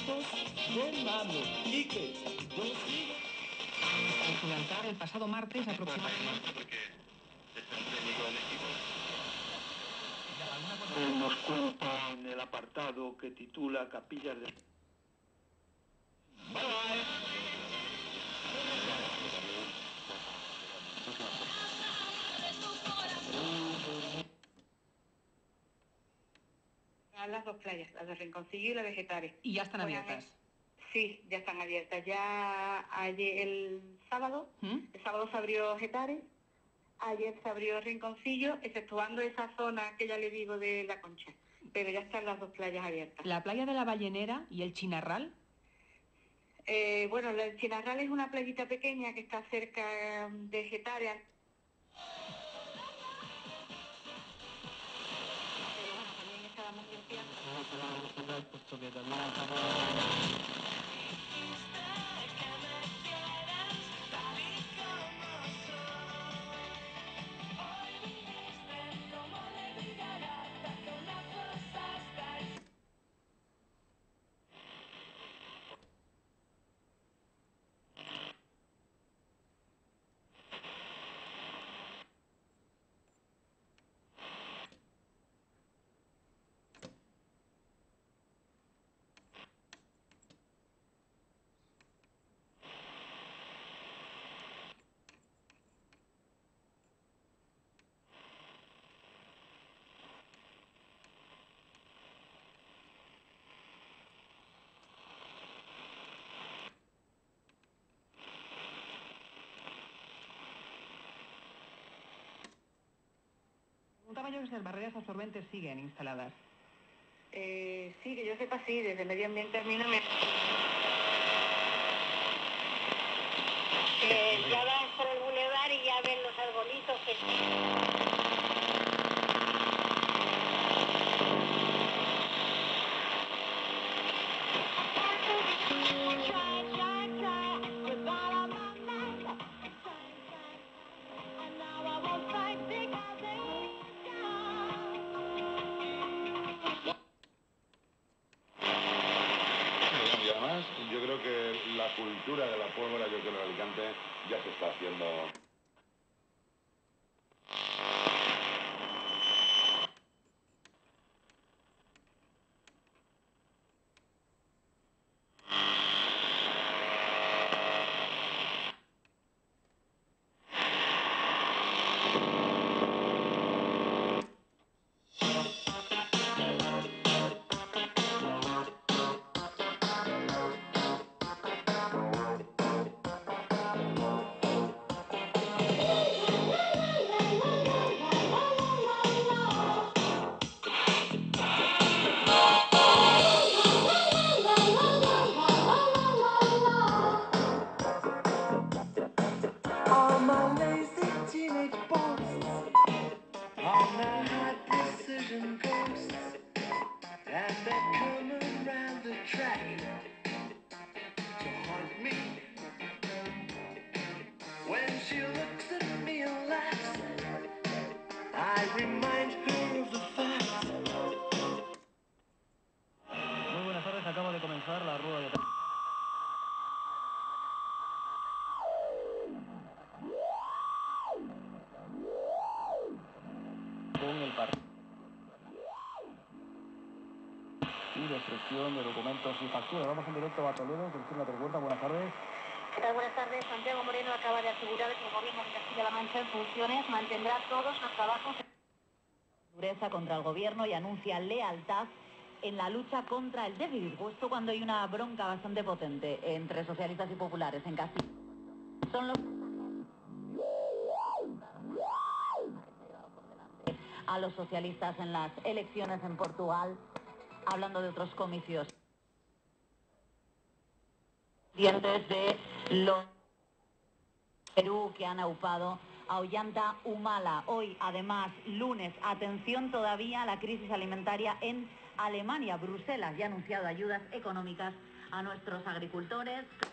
Saltos de mano. Quique, yo sigo. En Gibraltar, el pasado martes aproximadamente. Nos cuenta en el apartado que titula Capillas de... A las dos playas, la de Rinconcillo y la de Getares. Y ya están abiertas. Sí, ya están abiertas. Ya ayer, el sábado se abrió Getares, ayer se abrió Rinconcillo, exceptuando esa zona que ya le digo de La Concha. Pero ya están las dos playas abiertas. ¿La playa de la Ballenera y el Chinarral? Bueno, el Chinarral es una playita pequeña que está cerca de Getares. Pero bueno, también estábamos limpiando. Preguntaba yo que si las barreras absorbentes siguen instaladas. Sí, que yo sepa, sí, desde Medio Ambiente a mí no me... Ya vas por el bulevar y ya ven los arbolitos que... Y además, yo creo que la cultura de la pólvora, yo creo que en Alicante ya se está haciendo. All my lazy teenage boasts, all my high precision ghosts, and they're coming round the track to haunt me. When she looks at me and laughs, I remind her of the fact. Muy buenas tardes, acaba de comenzar la rueda de... con el partido y destrucción de documentos y facturas. Vamos en directo a Toledo, Cristina Perhuerta, buenas tardes. ¿Qué tal? Buenas tardes. Santiago Moreno acaba de asegurar que el gobierno de Castilla-La Mancha en funciones mantendrá todos los trabajos dureza contra el gobierno y anuncia lealtad en la lucha contra el déficit, justo cuando hay una bronca bastante potente entre socialistas y populares en Castilla. Son los a los socialistas en las elecciones en Portugal, hablando de otros comicios dientes de los Perú que han aupado a Ollanta Humala. Hoy, además, lunes, atención todavía a la crisis alimentaria en Alemania. Bruselas ya ha anunciado ayudas económicas a nuestros agricultores.